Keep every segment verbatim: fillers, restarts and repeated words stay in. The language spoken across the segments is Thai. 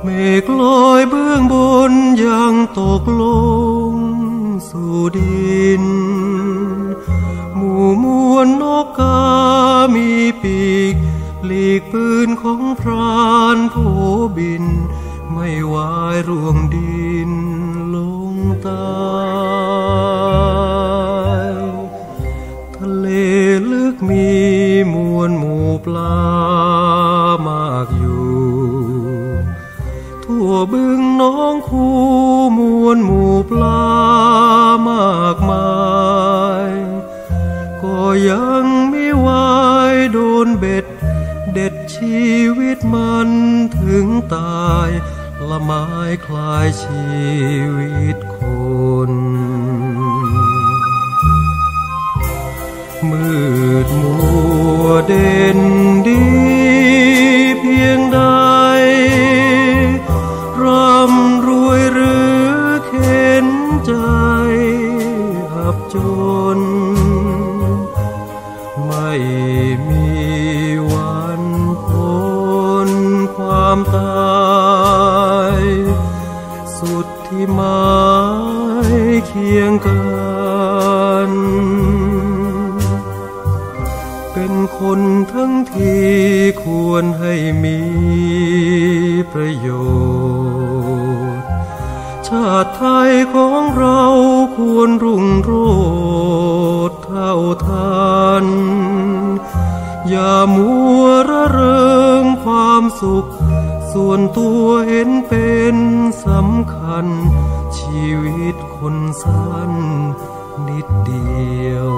ฆลอยเบื้องบนยังตกลงสู่ดินหมู่มวลนกกามีปีกหลีกปืนของพรานโผบินไม่วายร่วงดินลงตายทะเลลึกมีมวลหมู่ปลามากอยู่ทั่วบึงน้องคูมวลหมู่ปลามากมายก็ยังไม่วายโดนเบ็ดเด็ดชีวิตมันถึงตายละไม้คลายชีวิตคนมืดมัวเด่นดีเพียงใดร่ำรวยหรือเข็นใจอับจนไม่มีวันพ้นความตายสุดที่หมายเคียงกันเป็นคนทั้งที่ควรให้มีประโยชน์ชาติไทยของเราควรรุ่งโรจน์เท่าทันอย่ามัวระเริงความสุขส่วนตัวเห็นเป็นสำคัญชีวิตคนสั้นนิดเดียว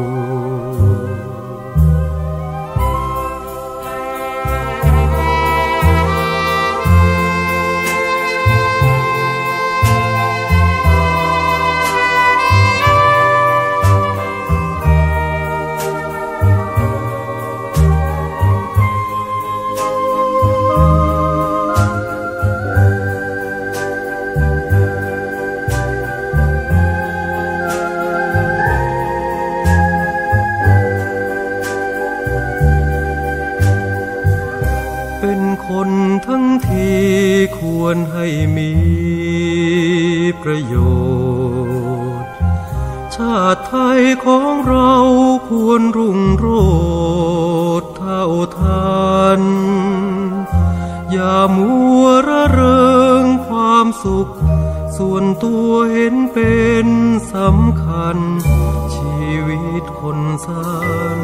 เป็นคนทั้งที่ควรให้มีประโยชน์ชาติไทยของเราควรรุ่งโรจน์เท่าทันอย่ามัวระเริงความสุขส่วนตัวเห็นเป็นสำคัญชีวิตคนสั้น